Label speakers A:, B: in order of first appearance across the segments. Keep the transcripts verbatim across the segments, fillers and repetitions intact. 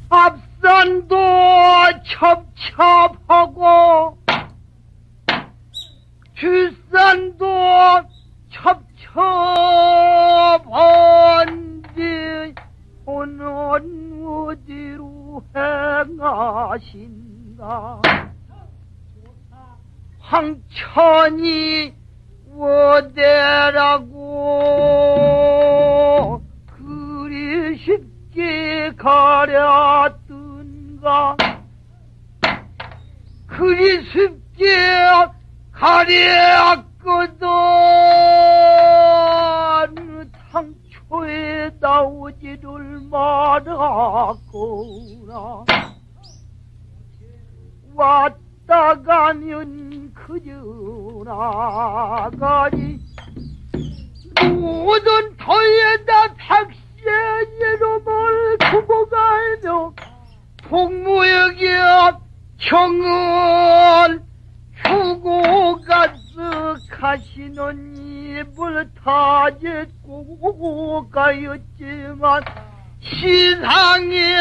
A: 앞산도 첩첩하고 뒷산도 첩첩한지 오는 어디로 행하신가. 황천이 어디라고 그리 쉽게 가렸던가. 그리 쉽게 가렸거든 당초에 나오지를 말았구나. 왔다 가면 그저 나가리. 모든 터에다 백세 이름을 두고 가며 복무역에 경을 주고 가서 가시는 입을 다짓고 가였지만 시상에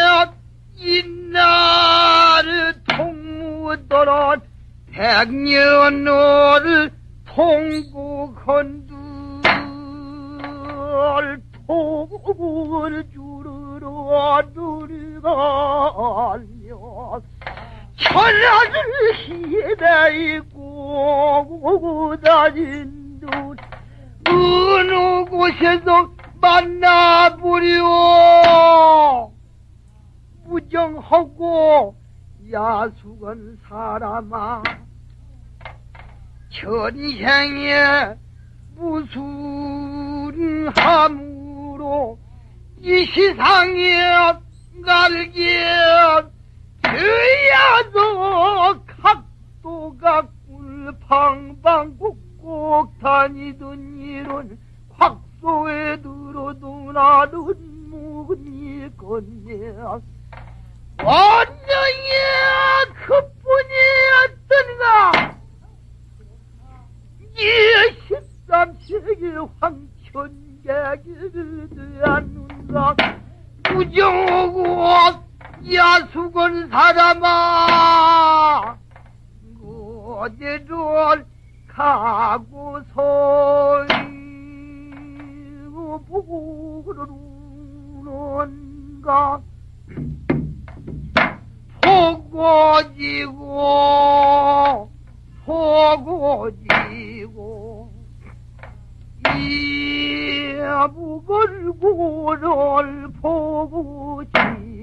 A: 이날 통무더러 백년을 통곡한들 통을 주르러 누리가며 천하를 희대이고 다닌 듯 어느 곳에서 만나보려. 무정하고 야숙한 사람아, 전생에 무슨 함으로 이 시상에 날개 되야도 각도가 꿀팡팡곡곡 다니던 일은 확소에 들어도 나는 무니 건네. 원정이 그뿐이었던가. 이 십삼 세기 황천객이 되었는가. 부정하고 야숙은 사람아, 어디를 가고서 보는가. 포고지고 포고지고 이 무걸고를 포고지